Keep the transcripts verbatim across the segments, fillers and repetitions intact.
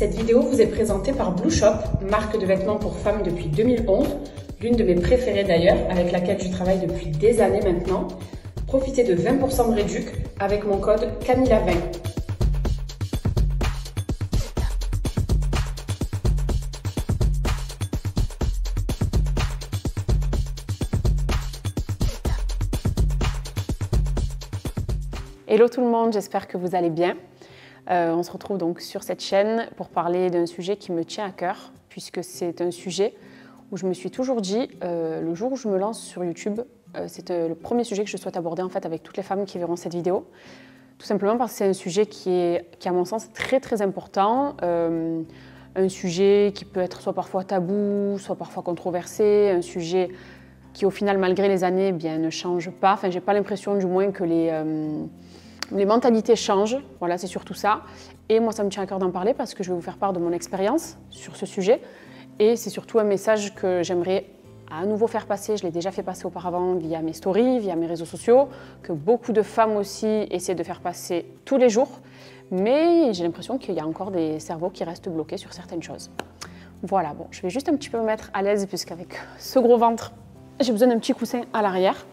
Cette vidéo vous est présentée par Blue Shop, marque de vêtements pour femmes depuis deux mille onze, l'une de mes préférées d'ailleurs, avec laquelle je travaille depuis des années maintenant. Profitez de vingt pour cent de réduc avec mon code Camilla vingt. Hello tout le monde, j'espère que vous allez bien. Euh, on se retrouve donc sur cette chaîne pour parler d'un sujet qui me tient à cœur, puisque c'est un sujet où je me suis toujours dit, euh, le jour où je me lance sur YouTube, euh, c'est euh, le premier sujet que je souhaite aborder en fait avec toutes les femmes qui verront cette vidéo. Tout simplement parce que c'est un sujet qui est, qui à mon sens, très très important. Euh, un sujet qui peut être soit parfois tabou, soit parfois controversé, un sujet qui au final, malgré les années, eh bien, ne change pas. Enfin, j'ai pas l'impression du moins que les... Euh, Les mentalités changent, voilà, c'est surtout ça. Et moi, ça me tient à cœur d'en parler parce que je vais vous faire part de mon expérience sur ce sujet. Et c'est surtout un message que j'aimerais à nouveau faire passer. Je l'ai déjà fait passer auparavant via mes stories, via mes réseaux sociaux, que beaucoup de femmes aussi essaient de faire passer tous les jours. Mais j'ai l'impression qu'il y a encore des cerveaux qui restent bloqués sur certaines choses. Voilà, bon, je vais juste un petit peu me mettre à l'aise puisqu'avec ce gros ventre, j'ai besoin d'un petit coussin à l'arrière.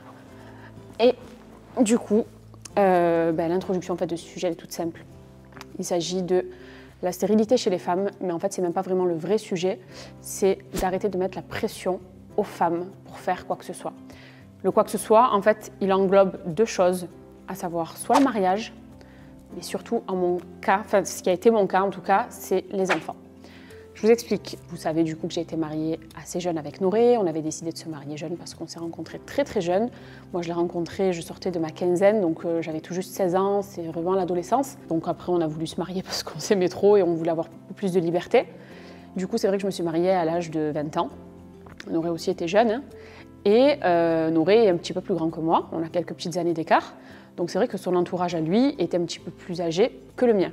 Et du coup, Euh, ben, l'introduction en fait, de ce sujet est toute simple. Il s'agit de la stérilité chez les femmes, mais en fait, ce n'est même pas vraiment le vrai sujet. C'est d'arrêter de mettre la pression aux femmes pour faire quoi que ce soit. Le quoi que ce soit, en fait, il englobe deux choses, à savoir soit le mariage, mais surtout, en mon cas, enfin, ce qui a été mon cas en tout cas, c'est les enfants. Je vous explique. Vous savez du coup que j'ai été mariée assez jeune avec Noré. On avait décidé de se marier jeune parce qu'on s'est rencontrés très très jeune. Moi je l'ai rencontré, je sortais de ma quinzaine, donc euh, j'avais tout juste seize ans, c'est vraiment l'adolescence. Donc après on a voulu se marier parce qu'on s'aimait trop et on voulait avoir beaucoup plus de liberté. Du coup c'est vrai que je me suis mariée à l'âge de vingt ans. Noré aussi était jeune. Hein. Et euh, Noré est un petit peu plus grand que moi, on a quelques petites années d'écart. Donc c'est vrai que son entourage à lui était un petit peu plus âgé que le mien.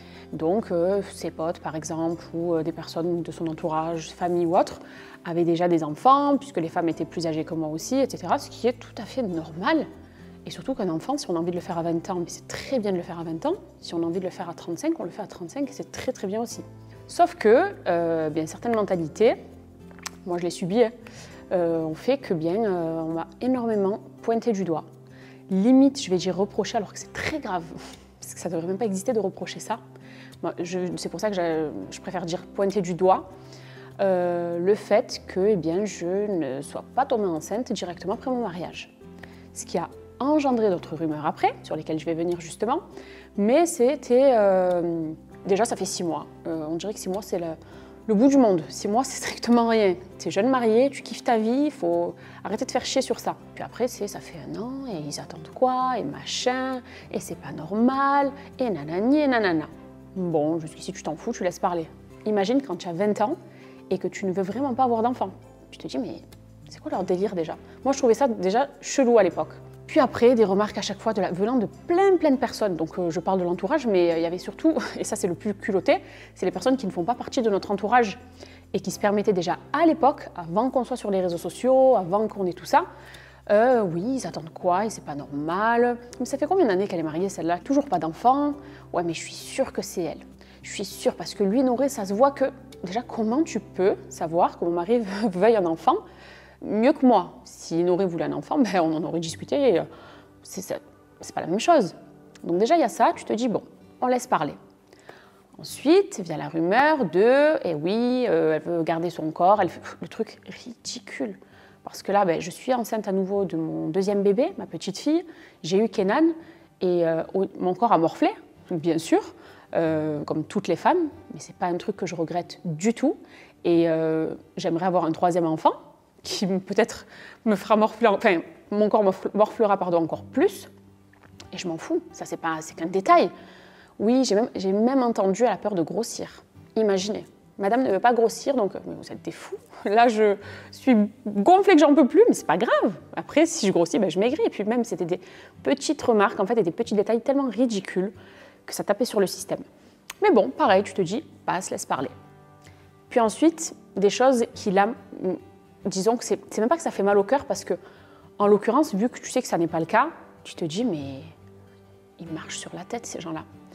Donc euh, ses potes par exemple ou euh, des personnes de son entourage, famille ou autre, avaient déjà des enfants puisque les femmes étaient plus âgées que moi aussi, et cetera. Ce qui est tout à fait normal. Et surtout qu'un enfant, si on a envie de le faire à vingt ans, c'est très bien de le faire à vingt ans. Si on a envie de le faire à trente-cinq, on le fait à trente-cinq et c'est très très bien aussi. Sauf que euh, bien, certaines mentalités, moi je l'ai subi, hein, euh, ont fait que bien euh, on m'a énormément pointé du doigt. Limite, je vais dire reprocher alors que c'est très grave, parce que ça ne devrait même pas exister de reprocher ça. C'est pour ça que je, je préfère dire pointer du doigt euh, le fait que eh bien, je ne sois pas tombée enceinte directement après mon mariage. Ce qui a engendré d'autres rumeurs après, sur lesquelles je vais venir justement, mais c'était... Euh, déjà, ça fait six mois. Euh, on dirait que six mois, c'est le, le bout du monde. Six mois, c'est strictement rien. Tu es jeune marié, tu kiffes ta vie, il faut arrêter de faire chier sur ça. Puis après, ça fait un an, et ils attendent quoi, et machin, et c'est pas normal, et nanani, et nanana. Bon, jusqu'ici, tu t'en fous, tu laisses parler. Imagine quand tu as vingt ans et que tu ne veux vraiment pas avoir d'enfant. Tu te dis, mais c'est quoi leur délire déjà? Moi, je trouvais ça déjà chelou à l'époque. Puis après, des remarques à chaque fois de la, venant de plein, plein de personnes. Donc, euh, je parle de l'entourage, mais euh, il y avait surtout, et ça, c'est le plus culotté, c'est les personnes qui ne font pas partie de notre entourage et qui se permettaient déjà à l'époque, avant qu'on soit sur les réseaux sociaux, avant qu'on ait tout ça, Euh, oui, ils attendent quoi et c'est pas normal. Mais ça fait combien d'années qu'elle est mariée celle-là? Toujours pas d'enfant? Ouais, mais je suis sûre que c'est elle. Je suis sûre parce que lui, Noré, ça se voit que... Déjà, comment tu peux savoir que mon mari veuille un enfant mieux que moi? Si Noré voulait un enfant, ben, on en aurait discuté. C'est pas la même chose. Donc déjà, il y a ça, tu te dis, bon, on laisse parler. Ensuite, vient la rumeur de, eh oui, euh, elle veut garder son corps, elle fait le truc ridicule. Parce que là, ben, je suis enceinte à nouveau de mon deuxième bébé, ma petite fille. J'ai eu Kenan et euh, mon corps a morflé, bien sûr, euh, comme toutes les femmes. Mais ce n'est pas un truc que je regrette du tout. Et euh, j'aimerais avoir un troisième enfant qui peut-être me fera morfler, enfin, mon corps morflera pardon, encore plus. Et je m'en fous, ça c'est pas, c'est qu'un détail. Oui, j'ai même, j'ai même entendu à la peur de grossir. Imaginez. Madame ne veut pas grossir, donc mais vous êtes des fous. Là, je suis gonflée que j'en peux plus, mais c'est pas grave. Après, si je grossis, ben, je maigris. Et puis même, c'était des petites remarques, en fait, et des petits détails tellement ridicules que ça tapait sur le système. Mais bon, pareil, tu te dis, passe, laisse parler. Puis ensuite, des choses qui, là, disons que c'est même pas que ça fait mal au cœur, parce que, en l'occurrence, vu que tu sais que ça n'est pas le cas, tu te dis, mais ils marchent sur la tête, ces gens-là.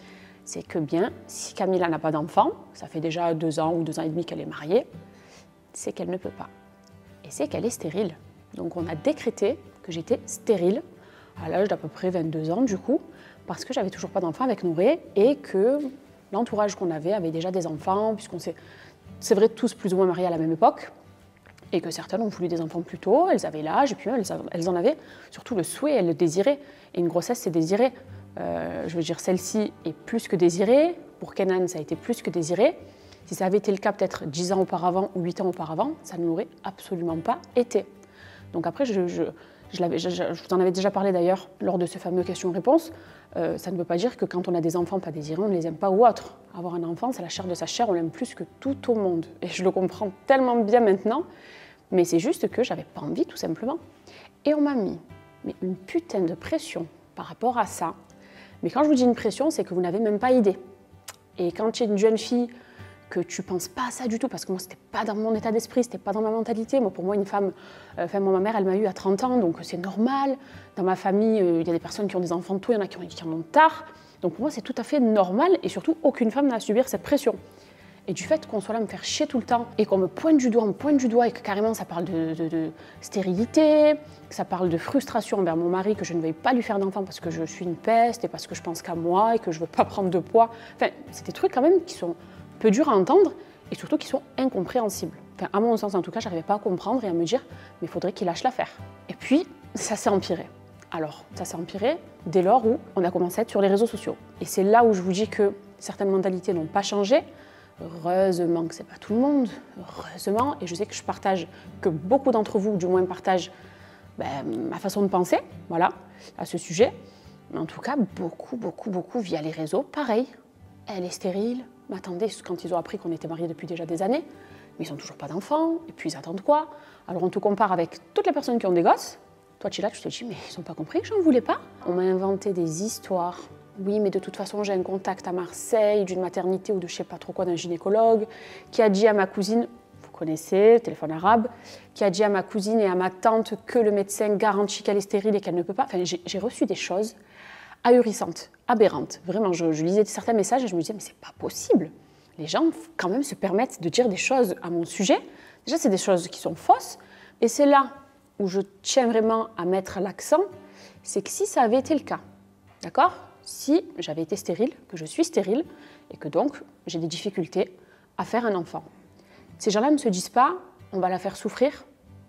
c'est que bien, si Camilla n'a pas d'enfant, ça fait déjà deux ans ou deux ans et demi qu'elle est mariée, c'est qu'elle ne peut pas. Et c'est qu'elle est stérile. Donc on a décrété que j'étais stérile à l'âge d'à peu près vingt-deux ans du coup, parce que j'avais toujours pas d'enfant avec Nouré et que l'entourage qu'on avait avait déjà des enfants, puisqu'on s'est, c'est vrai, tous plus ou moins mariés à la même époque, et que certaines ont voulu des enfants plus tôt, elles avaient l'âge, et puis même elles, elles en avaient surtout le souhait, elles le désiraient. Et une grossesse, c'est désiré. Euh, je veux dire, celle-ci est plus que désirée. Pour Kenan, ça a été plus que désiré. Si ça avait été le cas peut-être dix ans auparavant ou huit ans auparavant, ça ne l'aurait absolument pas été. Donc après, je, je, je, l'avais, je, je vous en avais déjà parlé d'ailleurs lors de ce fameux questions-réponses. Euh, ça ne veut pas dire que quand on a des enfants pas désirés, on ne les aime pas ou autre. Avoir un enfant, c'est la chair de sa chair, on l'aime plus que tout au monde. Et je le comprends tellement bien maintenant, mais c'est juste que j'avais pas envie tout simplement. Et on m'a mis mais une putain de pression par rapport à ça. Mais quand je vous dis une pression, c'est que vous n'avez même pas idée. Et quand tu es une jeune fille, que tu ne penses pas à ça du tout, parce que moi, ce n'était pas dans mon état d'esprit, ce n'était pas dans ma mentalité. Moi, pour moi, une femme, euh, enfin, moi, ma mère, elle m'a eu à trente ans, donc c'est normal. Dans ma famille, il euh, y a des personnes qui ont des enfants tôt, il y en a qui, ont, qui en ont tard. Donc pour moi, c'est tout à fait normal, et surtout, aucune femme n'a à subir cette pression. Et du fait qu'on soit là à me faire chier tout le temps, et qu'on me pointe du doigt, on me pointe du doigt, et que carrément, ça parle de, de, de stérilité, que ça parle de frustration envers mon mari, que je ne veuille pas lui faire d'enfant parce que je suis une peste, et parce que je pense qu'à moi, et que je ne veux pas prendre de poids. Enfin, c'est des trucs quand même qui sont peu durs à entendre et surtout qui sont incompréhensibles. Enfin, à mon sens, en tout cas, je n'arrivais pas à comprendre et à me dire mais il faudrait qu'il lâche l'affaire. Et puis, ça s'est empiré. Alors, ça s'est empiré dès lors où on a commencé à être sur les réseaux sociaux. Et c'est là où je vous dis que certaines mentalités n'ont pas changé. Heureusement que ce n'est pas tout le monde, heureusement. Et je sais que je partage, que beaucoup d'entre vous, du moins, partagent ben, ma façon de penser, voilà, à ce sujet. Mais en tout cas, beaucoup, beaucoup, beaucoup via les réseaux, pareil. Elle est stérile. Mais attendez, quand ils ont appris qu'on était mariés depuis déjà des années, mais ils n'ont toujours pas d'enfants, et puis ils attendent quoi? Alors on te compare avec toutes les personnes qui ont des gosses. Toi, tu es là, tu te dis, mais ils n'ont pas compris que j'en voulais pas. On m'a inventé des histoires. Oui, mais de toute façon, j'ai un contact à Marseille d'une maternité ou de je sais pas trop quoi, d'un gynécologue, qui a dit à ma cousine, vous connaissez, téléphone arabe, qui a dit à ma cousine et à ma tante que le médecin garantit qu'elle est stérile et qu'elle ne peut pas. Enfin, j'ai, j'ai reçu des choses ahurissantes, aberrantes. Vraiment, je, je lisais certains messages et je me disais, mais c'est pas possible. Les gens, quand même, se permettent de dire des choses à mon sujet. Déjà, c'est des choses qui sont fausses. Et c'est là où je tiens vraiment à mettre l'accent, c'est que si ça avait été le cas, d'accord ? Si j'avais été stérile, que je suis stérile, et que donc j'ai des difficultés à faire un enfant. Ces gens-là ne se disent pas, on va la faire souffrir,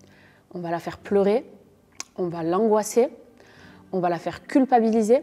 on va la faire pleurer, on va l'angoisser, on va la faire culpabiliser.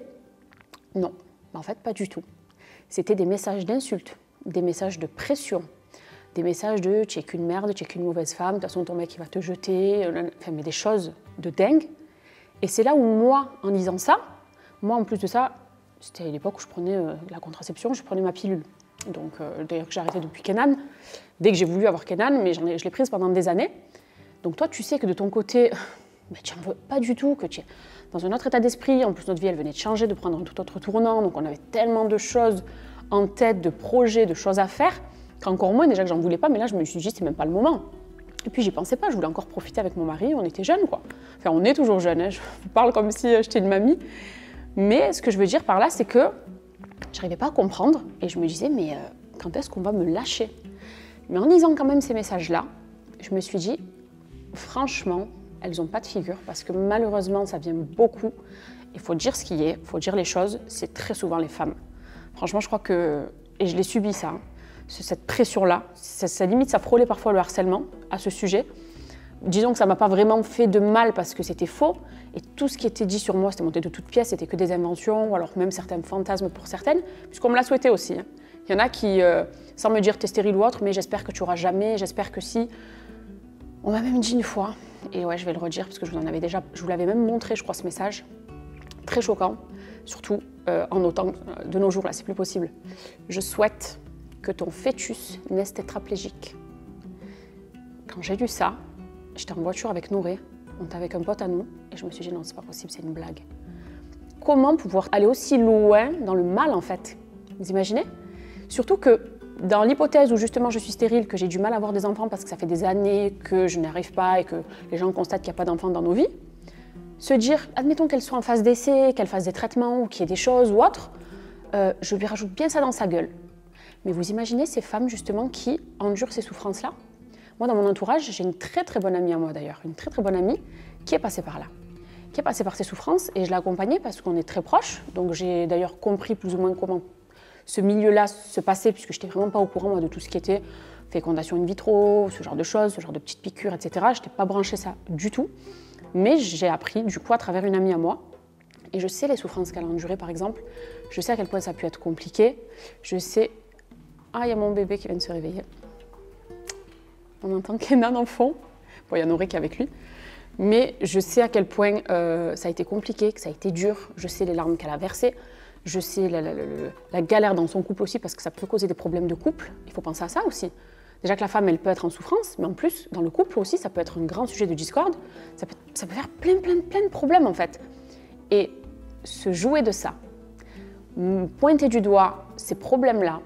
Non, en fait, pas du tout. C'était des messages d'insultes, des messages de pression, des messages de « tu es qu'une merde, tu es qu'une mauvaise femme, de toute façon ton mec il va te jeter », enfin, mais des choses de dingue. Et c'est là où moi, en lisant ça, moi en plus de ça, c'était à l'époque où je prenais euh, la contraception, je prenais ma pilule. Donc euh, d'ailleurs que j'ai arrêté depuis Kenan, dès que j'ai voulu avoir Kenan, mais j'en ai, je l'ai prise pendant des années. Donc toi tu sais que de ton côté, mais tu n'en veux pas du tout, que tu es dans un autre état d'esprit. En plus, notre vie, elle venait de changer, de prendre un tout autre tournant. Donc, on avait tellement de choses en tête, de projets, de choses à faire, qu'encore moins, déjà que j'en voulais pas. Mais là, je me suis dit, c'est même pas le moment. Et puis, j'y pensais pas. Je voulais encore profiter avec mon mari. On était jeunes, quoi. Enfin, on est toujours jeunes. Hein. Je vous parle comme si j'étais une mamie. Mais ce que je veux dire par là, c'est que j'arrivais pas à comprendre. Et je me disais, mais euh, quand est-ce qu'on va me lâcher? Mais en lisant quand même ces messages-là, je me suis dit, franchement, elles n'ont pas de figure parce que malheureusement, ça vient beaucoup. Il faut dire ce qui est, il faut dire les choses. C'est très souvent les femmes. Franchement, je crois que, et je l'ai subi ça, hein, cette pression-là, ça, ça limite, ça frôlait parfois le harcèlement à ce sujet. Disons que ça ne m'a pas vraiment fait de mal parce que c'était faux. Et tout ce qui était dit sur moi, c'était monté de toutes pièces, c'était que des inventions ou alors même certains fantasmes pour certaines, puisqu'on me l'a souhaité aussi. Hein. Il y en a qui, euh, sans me dire t'es stérile ou autre, mais j'espère que tu auras jamais, j'espère que si. On m'a même dit une fois, et ouais, je vais le redire parce que je vous en avais déjà, je vous l'avais même montré, je crois, ce message, très choquant, surtout euh, en autant de nos jours, là, c'est plus possible. Je souhaite que ton fœtus naisse tétraplégique. Quand j'ai lu ça, j'étais en voiture avec Nouré, on était avec un pote à nous, et je me suis dit non, c'est pas possible, c'est une blague. Comment pouvoir aller aussi loin dans le mal, en fait? Vous imaginez? Surtout que dans l'hypothèse où justement je suis stérile, que j'ai du mal à avoir des enfants parce que ça fait des années que je n'arrive pas et que les gens constatent qu'il n'y a pas d'enfants dans nos vies, se dire, admettons qu'elles soient en phase d'essai, qu'elles fassent des traitements ou qu'il y ait des choses ou autre, euh, je lui rajoute bien ça dans sa gueule. Mais vous imaginez ces femmes justement qui endurent ces souffrances-là? Moi, dans mon entourage, j'ai une très très bonne amie à moi d'ailleurs, une très très bonne amie qui est passée par là, qui est passée par ces souffrances et je l'ai accompagnée parce qu'on est très proches. Donc j'ai d'ailleurs compris plus ou moins comment ce milieu-là se passait puisque je n'étais vraiment pas au courant moi, de tout ce qui était fécondation in vitro, ce genre de choses, ce genre de petites piqûres, et cetera. Je n'étais pas branchée ça du tout. Mais j'ai appris du coup à travers une amie à moi. Et je sais les souffrances qu'elle a endurées par exemple. Je sais à quel point ça a pu être compliqué. Je sais... Ah, il y a mon bébé qui vient de se réveiller. On entend Kenan en fond. Bon, il y a Noré qui est avec lui. Mais je sais à quel point euh, ça a été compliqué, que ça a été dur. Je sais les larmes qu'elle a versées. Je sais la, la, la, la galère dans son couple aussi parce que ça peut causer des problèmes de couple. Il faut penser à ça aussi. Déjà que la femme, elle peut être en souffrance, mais en plus, dans le couple aussi, ça peut être un grand sujet de discorde. Ça peut, ça peut faire plein, plein, plein de problèmes en fait. Et se jouer de ça, pointer du doigt ces problèmes-là,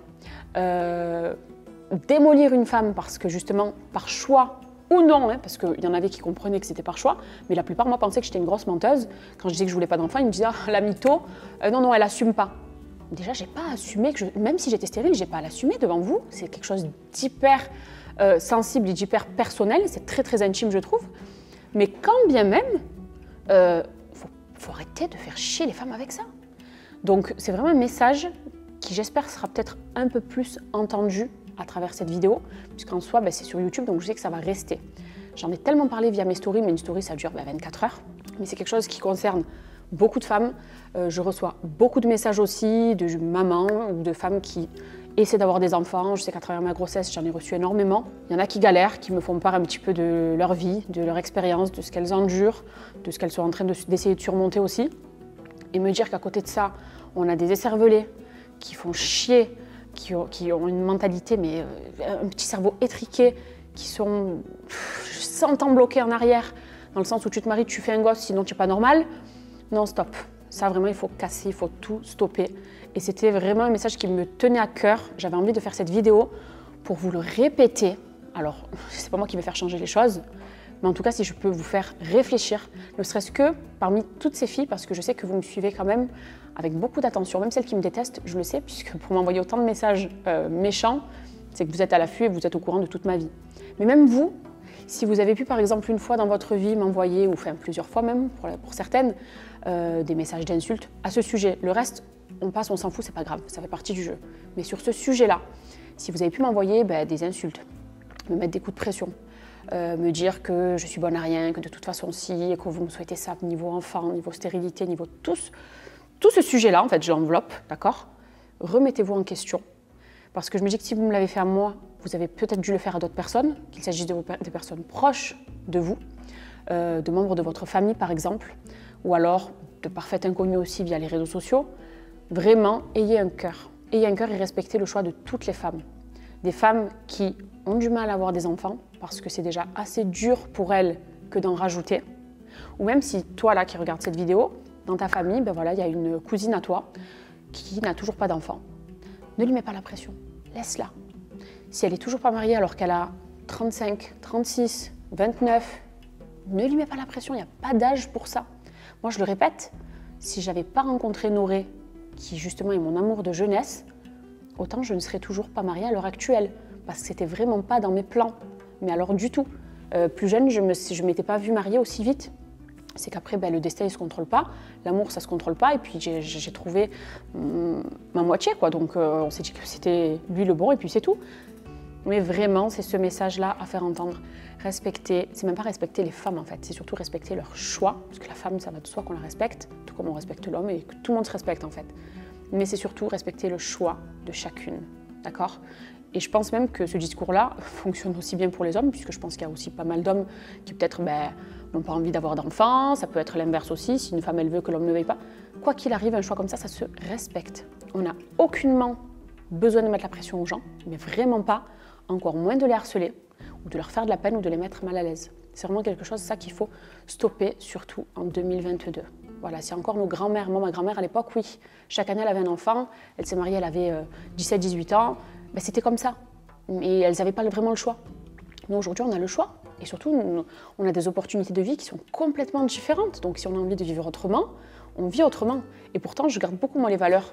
euh, démolir une femme parce que justement, par choix ou non, hein, parce qu'il y en avait qui comprenaient que c'était par choix, mais la plupart, moi, pensaient que j'étais une grosse menteuse. Quand je disais que je voulais pas d'enfant, ils me disaient ah, la mytho, euh, non, non, elle assume pas. Déjà, j'ai pas assumé que je, même si j'étais stérile, j'ai pas à l'assumer devant vous. C'est quelque chose d'hyper euh, sensible et d'hyper personnel. C'est très très intime, je trouve. Mais quand bien même, euh, faut, faut arrêter de faire chier les femmes avec ça. Donc, c'est vraiment un message qui, j'espère, sera peut-être un peu plus entendu à travers cette vidéo, puisqu'en soi, ben, c'est sur YouTube, donc je sais que ça va rester. J'en ai tellement parlé via mes stories, mais une story, ça dure ben, vingt-quatre heures. Mais c'est quelque chose qui concerne beaucoup de femmes. Euh, je reçois beaucoup de messages aussi de mamans ou de femmes qui essaient d'avoir des enfants. Je sais qu'à travers ma grossesse, j'en ai reçu énormément. Il y en a qui galèrent, qui me font part un petit peu de leur vie, de leur expérience, de ce qu'elles endurent, de ce qu'elles sont en train d'essayer de, de surmonter aussi. Et me dire qu'à côté de ça, on a des écervelés qui font chier, qui ont, qui ont une mentalité, mais euh, un petit cerveau étriqué, qui sont pff, cent ans bloqués en arrière, dans le sens où tu te maries, tu fais un gosse, sinon tu n'es pas normal. Non, stop. Ça, vraiment, il faut casser, il faut tout stopper. Et c'était vraiment un message qui me tenait à cœur. J'avais envie de faire cette vidéo pour vous le répéter. Alors, c'est pas moi qui vais faire changer les choses, mais en tout cas, si je peux vous faire réfléchir, ne serait-ce que parmi toutes ces filles, parce que je sais que vous me suivez quand même avec beaucoup d'attention, même celles qui me détestent, je le sais, puisque pour m'envoyer autant de messages euh, méchants, c'est que vous êtes à l'affût et vous êtes au courant de toute ma vie. Mais même vous, si vous avez pu par exemple une fois dans votre vie m'envoyer, ou enfin plusieurs fois même pour, pour certaines, euh, des messages d'insultes à ce sujet, le reste, on passe, on s'en fout, c'est pas grave, ça fait partie du jeu. Mais sur ce sujet-là, si vous avez pu m'envoyer ben, des insultes, me mettre des coups de pression, euh, me dire que je suis bonne à rien, que de toute façon si, et que vous me souhaitez ça niveau enfant, niveau stérilité, niveau tous, tout ce sujet-là, en fait, je l'enveloppe, d'accord? Remettez-vous en question. Parce que je me dis que si vous me l'avez fait à moi, vous avez peut-être dû le faire à d'autres personnes, qu'il s'agisse de des personnes proches de vous, euh, de membres de votre famille par exemple, ou alors de parfaits inconnus aussi via les réseaux sociaux. Vraiment, ayez un cœur. Ayez un cœur et respectez le choix de toutes les femmes. Des femmes qui ont du mal à avoir des enfants, parce que c'est déjà assez dur pour elles que d'en rajouter. Ou même si toi là qui regardes cette vidéo, dans ta famille, ben voilà, il y a une cousine à toi qui n'a toujours pas d'enfant. Ne lui mets pas la pression, laisse-la. Si elle n'est toujours pas mariée alors qu'elle a trente-cinq, trente-six, vingt-neuf, ne lui mets pas la pression, il n'y a pas d'âge pour ça. Moi je le répète, si je n'avais pas rencontré Noré, qui justement est mon amour de jeunesse, autant je ne serais toujours pas mariée à l'heure actuelle, parce que c'était vraiment pas dans mes plans. Mais alors du tout. Euh, plus jeune, je ne m'étais pas vue mariée aussi vite. C'est qu'après, ben, le destin, il ne se contrôle pas. L'amour, ça ne se contrôle pas. Et puis, j'ai trouvé hum, ma moitié, quoi. Donc, euh, on s'est dit que c'était lui le bon, et puis c'est tout. Mais vraiment, c'est ce message-là à faire entendre. Respecter, c'est même pas respecter les femmes, en fait. C'est surtout respecter leur choix. Parce que la femme, ça va de soi qu'on la respecte, tout comme on respecte l'homme, et que tout le monde se respecte, en fait. Mais c'est surtout respecter le choix de chacune. D'accord ? Et je pense même que ce discours-là fonctionne aussi bien pour les hommes, puisque je pense qu'il y a aussi pas mal d'hommes qui peut-être ben, n'ont pas envie d'avoir d'enfants. Ça peut être l'inverse aussi, si une femme elle veut que l'homme ne veuille pas. Quoi qu'il arrive, un choix comme ça, ça se respecte. On n'a aucunement besoin de mettre la pression aux gens, mais vraiment pas, encore moins de les harceler, ou de leur faire de la peine, ou de les mettre mal à l'aise. C'est vraiment quelque chose, ça, qu'il faut stopper, surtout en deux mille vingt-deux. Voilà, c'est encore nos grands-mères. Moi, ma grand-mère, à l'époque, oui, chaque année, elle avait un enfant. Elle s'est mariée, elle avait euh, dix-sept dix-huit ans. Ben, c'était comme ça. Et elles n'avaient pas vraiment le choix. Nous, aujourd'hui, on a le choix. Et surtout, on a des opportunités de vie qui sont complètement différentes. Donc, si on a envie de vivre autrement, on vit autrement. Et pourtant, je garde beaucoup, moi, les valeurs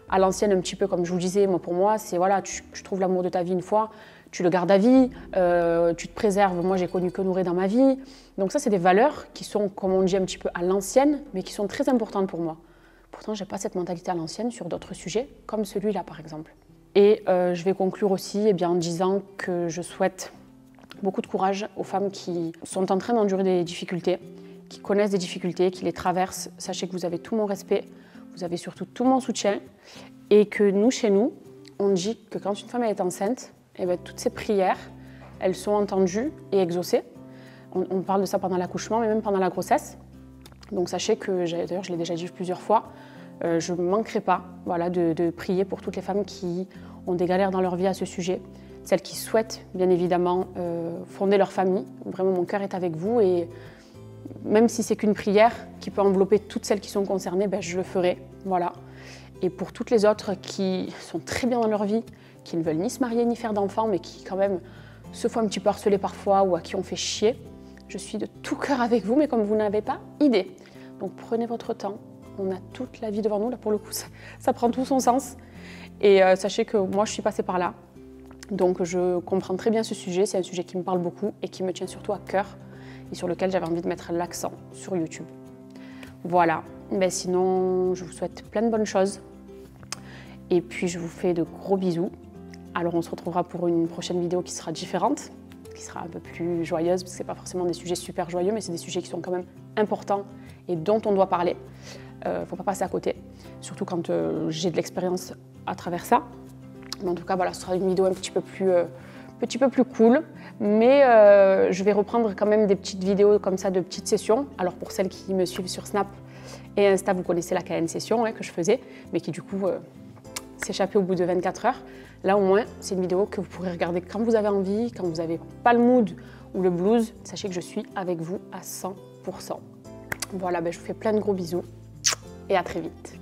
à l'ancienne un petit peu, comme je vous le disais, moi, pour moi, c'est voilà, tu, tu trouves l'amour de ta vie une fois, tu le gardes à vie, euh, tu te préserves. Moi, j'ai connu que Nouré dans ma vie. Donc ça, c'est des valeurs qui sont, comme on dit, un petit peu à l'ancienne, mais qui sont très importantes pour moi. Pourtant, je n'ai pas cette mentalité à l'ancienne sur d'autres sujets, comme celui-là, par exemple. Et euh, je vais conclure aussi eh bien, en disant que je souhaite beaucoup de courage aux femmes qui sont en train d'endurer des difficultés, qui connaissent des difficultés, qui les traversent. Sachez que vous avez tout mon respect, vous avez surtout tout mon soutien, et que nous, chez nous, on dit que quand une femme est enceinte, eh bien, toutes ses prières, elles sont entendues et exaucées. On, on parle de ça pendant l'accouchement, mais même pendant la grossesse. Donc sachez que, d'ailleurs je l'ai déjà dit plusieurs fois, euh, je ne manquerai pas voilà, de, de prier pour toutes les femmes qui ont des galères dans leur vie à ce sujet, celles qui souhaitent bien évidemment euh, fonder leur famille. Vraiment mon cœur est avec vous et même si c'est qu'une prière qui peut envelopper toutes celles qui sont concernées, ben, je le ferai. Voilà. Et pour toutes les autres qui sont très bien dans leur vie, qui ne veulent ni se marier ni faire d'enfants, mais qui quand même se font un petit peu harceler parfois ou à qui on fait chier, je suis de tout cœur avec vous, mais comme vous n'avez pas idée. Donc prenez votre temps, on a toute la vie devant nous, là pour le coup ça, ça prend tout son sens. Et euh, sachez que moi je suis passée par là, donc je comprends très bien ce sujet, c'est un sujet qui me parle beaucoup et qui me tient surtout à cœur et sur lequel j'avais envie de mettre l'accent sur YouTube. Voilà, ben, sinon je vous souhaite plein de bonnes choses et puis je vous fais de gros bisous. Alors on se retrouvera pour une prochaine vidéo qui sera différente, qui sera un peu plus joyeuse, parce que ce n'est pas forcément des sujets super joyeux, mais c'est des sujets qui sont quand même importants et dont on doit parler. Il euh, ne faut pas passer à côté, surtout quand euh, j'ai de l'expérience à travers ça. Mais en tout cas, voilà, ce sera une vidéo un petit peu plus, euh, petit peu plus cool, mais euh, je vais reprendre quand même des petites vidéos comme ça, de petites sessions. Alors pour celles qui me suivent sur Snap et Insta, vous connaissez la K N session hein, que je faisais, mais qui du coup euh, s'échappait au bout de vingt-quatre heures. Là au moins, c'est une vidéo que vous pourrez regarder quand vous avez envie, quand vous n'avez pas le mood ou le blues. Sachez que je suis avec vous à cent pour cent. Voilà, ben, je vous fais plein de gros bisous et à très vite.